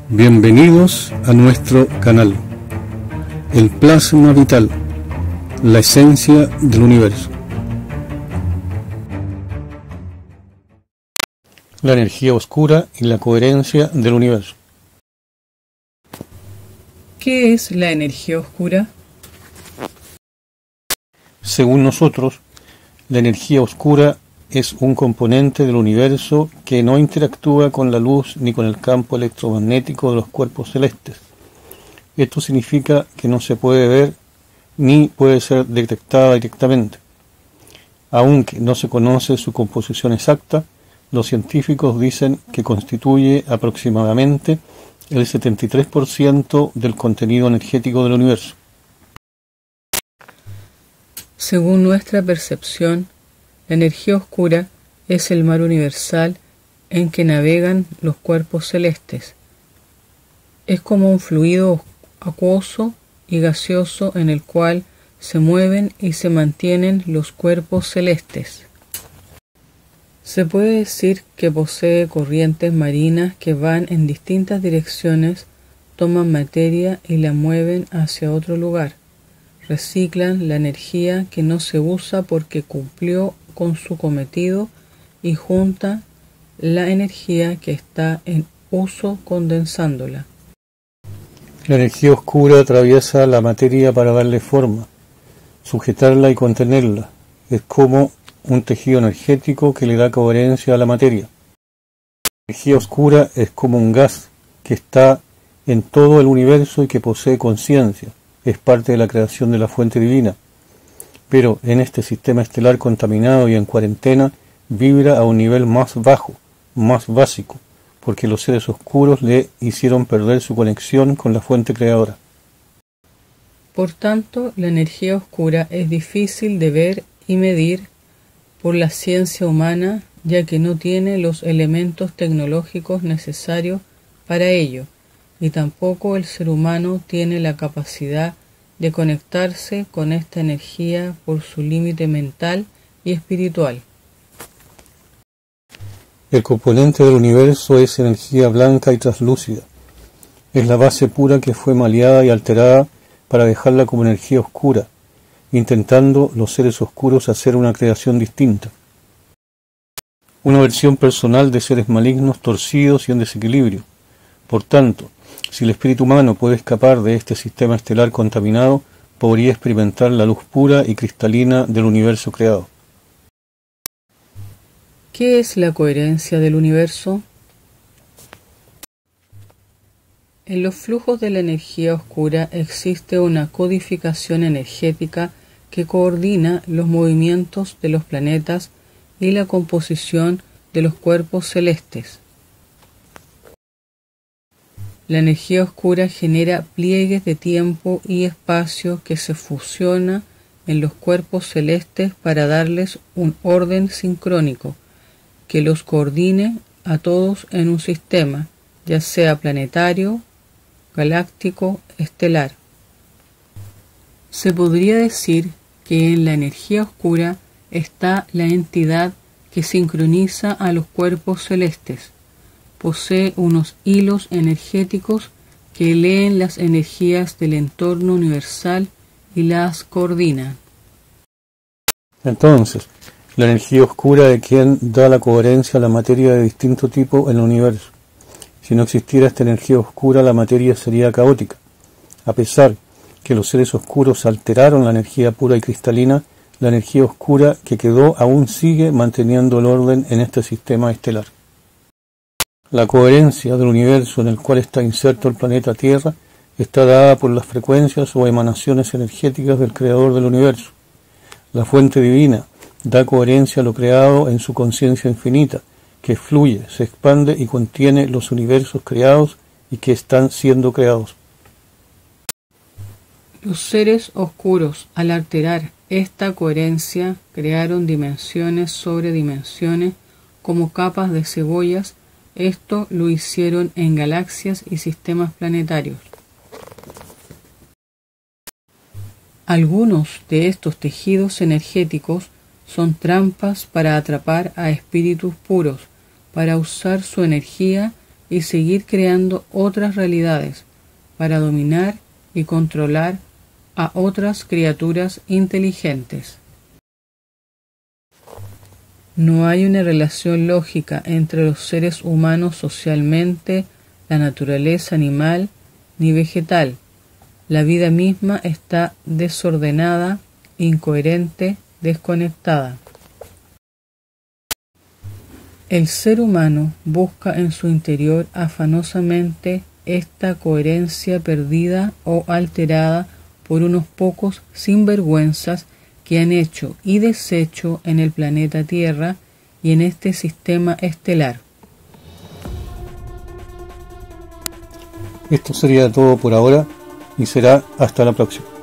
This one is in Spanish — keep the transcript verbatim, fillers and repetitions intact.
Bienvenidos a nuestro canal, el plasma vital, la esencia del universo. La energía oscura y la coherencia del universo. ¿Qué es la energía oscura? Según nosotros, la energía oscura es un componente del universo que no interactúa con la luz ni con el campo electromagnético de los cuerpos celestes. Esto significa que no se puede ver ni puede ser detectada directamente. Aunque no se conoce su composición exacta, los científicos dicen que constituye aproximadamente el setenta y tres por ciento del contenido energético del universo. Según nuestra percepción, la energía oscura es el mar universal en que navegan los cuerpos celestes. Es como un fluido acuoso y gaseoso en el cual se mueven y se mantienen los cuerpos celestes. Se puede decir que posee corrientes marinas que van en distintas direcciones, toman materia y la mueven hacia otro lugar. Reciclan la energía que no se usa porque cumplió con su cometido y junta la energía que está en uso condensándola. La energía oscura atraviesa la materia para darle forma, sujetarla y contenerla. Es como un tejido energético que le da coherencia a la materia. La energía oscura es como un gas que está en todo el universo y que posee conciencia. Es parte de la creación de la fuente divina. Pero en este sistema estelar contaminado y en cuarentena, vibra a un nivel más bajo, más básico, porque los seres oscuros le hicieron perder su conexión con la fuente creadora. Por tanto, la energía oscura es difícil de ver y medir por la ciencia humana, ya que no tiene los elementos tecnológicos necesarios para ello, y tampoco el ser humano tiene la capacidad de conectarse con esta energía por su límite mental y espiritual. El componente del universo es energía blanca y translúcida. Es la base pura que fue maleada y alterada para dejarla como energía oscura, intentando los seres oscuros hacer una creación distinta. Una versión personal de seres malignos, torcidos y en desequilibrio. Por tanto, si el espíritu humano puede escapar de este sistema estelar contaminado, podría experimentar la luz pura y cristalina del universo creado. ¿Qué es la coherencia del universo? En los flujos de la energía oscura existe una codificación energética que coordina los movimientos de los planetas y la composición de los cuerpos celestes. La energía oscura genera pliegues de tiempo y espacio que se fusiona en los cuerpos celestes para darles un orden sincrónico que los coordine a todos en un sistema, ya sea planetario, galáctico, estelar. Se podría decir que en la energía oscura está la entidad que sincroniza a los cuerpos celestes. Posee unos hilos energéticos que leen las energías del entorno universal y las coordinan. Entonces, la energía oscura es quien da la coherencia a la materia de distinto tipo en el universo. Si no existiera esta energía oscura, la materia sería caótica. A pesar que los seres oscuros alteraron la energía pura y cristalina, la energía oscura que quedó aún sigue manteniendo el orden en este sistema estelar. La coherencia del universo en el cual está inserto el planeta Tierra está dada por las frecuencias o emanaciones energéticas del Creador del universo. La fuente divina da coherencia a lo creado en su conciencia infinita, que fluye, se expande y contiene los universos creados y que están siendo creados. Los seres oscuros, al alterar esta coherencia, crearon dimensiones sobre dimensiones como capas de cebollas. Esto lo hicieron en galaxias y sistemas planetarios. Algunos de estos tejidos energéticos son trampas para atrapar a espíritus puros, para usar su energía y seguir creando otras realidades para dominar y controlar a otras criaturas inteligentes. No hay una relación lógica entre los seres humanos socialmente, la naturaleza animal ni vegetal. La vida misma está desordenada, incoherente, desconectada. El ser humano busca en su interior afanosamente esta coherencia perdida o alterada por unos pocos sinvergüenzas que han hecho y deshecho en el planeta Tierra y en este sistema estelar. Esto sería todo por ahora y será hasta la próxima.